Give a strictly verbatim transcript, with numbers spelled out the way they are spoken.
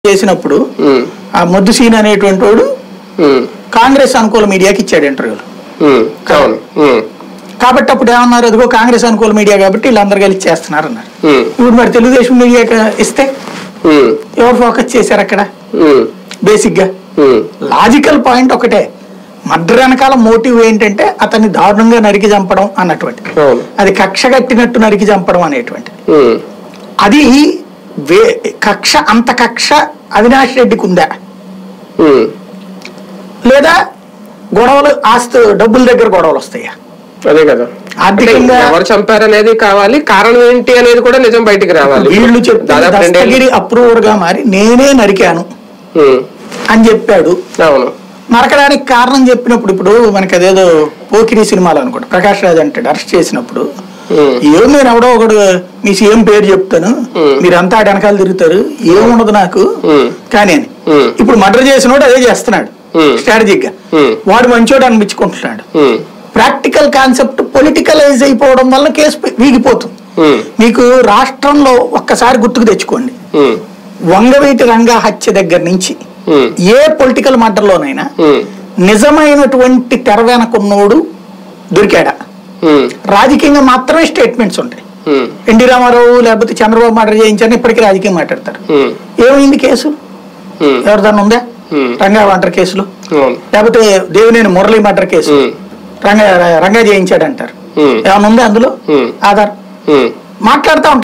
చేసినప్పుడు ఆ మొద్దు సీన్ అనేటువంటి వాడు కాంగ్రెస్ అనుకూల మీడియాకి ఇచ్చాడు ఇంటర్వ్యూలు. కాబట్టి అప్పుడు ఏమన్నారు, అదిగో కాంగ్రెస్ అనుకూల మీడియా కాబట్టి వీళ్ళందరూ కలిసి చేస్తున్నారు అన్నారు. ఇప్పుడు మరి తెలుగుదేశం మీడియా ఇస్తే ఎవరు ఫోకస్ చేశారు అక్కడ? బేసిక్ గా లాజికల్ పాయింట్ ఒకటే, మర్డర్ వెనకాల మోటివ్ ఏంటంటే అతన్ని దారుణంగా నరికి చంపడం అన్నటువంటి, అది కక్ష కట్టినట్టు నరికి చంపడం అనేటువంటి. అది వే కక్ష అంత కక్ష అవినాష్ రెడ్డికి ఉందా, లేదా గొడవలు ఆస్తి డబ్బుల దగ్గర గొడవలు వస్తాయా? అదే కదా, ఆర్థికంగా ఎవరు చంపారనేది కావాలి, కారణం ఏంటి అనేది కూడా నిజం బయటికి రావాలి. వీళ్ళు చెప్తారు దస్తగిరి అప్రూవర్ గా మారి నేనే నరికాను అని చెప్పాడు. అవును, నరకడానికి కారణం చెప్పినప్పుడు ఇప్పుడు మనకి అదేదో పోకిరి సినిమాలు అనుకోండి, ప్రకాష్ రాజ్ అంటాడు అరెస్ట్ చేసినప్పుడు, ఏం నేను ఎవడో ఒకడు మీ సీఎం పేరు చెప్తాను మీరంతా వెనకాల తిరుగుతారు ఏముండదు నాకు కానీ అని. ఇప్పుడు మర్డర్ చేసినోడు అదే చేస్తున్నాడు స్ట్రాటజిక్ గా, వాడు మంచోడు అనిపించుకుంటున్నాడు. ప్రాక్టికల్ కాన్సెప్ట్ పొలిటికలైజ్ అయిపోవడం వల్ల కేసు వీగిపోతుంది. మీకు రాష్ట్రంలో ఒక్కసారి గుర్తుకు తెచ్చుకోండి, వంగవీటి రంగా హత్య దగ్గర నుంచి ఏ పొలిటికల్ మర్డర్లోనైనా నిజమైనటువంటి తెర వెనకున్నోడు దొరికాడా? రాజకీయంగా మాత్రమే స్టేట్మెంట్స్ ఉంటాయి. ఎన్టీ రామారావు లేకపోతే చంద్రబాబు మర్డర్ చేయించారని ఇప్పటికీ రాజకీయం మాట్లాడతారు. ఏమైంది కేసు? ఎవరిదన్నా ఉందా? రంగా మర్డర్ కేసులు, లేకపోతే దేవినేని మురళి మర్డర్ కేసు రంగా రంగా చేయించాడు అంటారు, ఏమన్నా ఉందా అందులో ఆధార్? మాట్లాడుతూ ఉంటారు.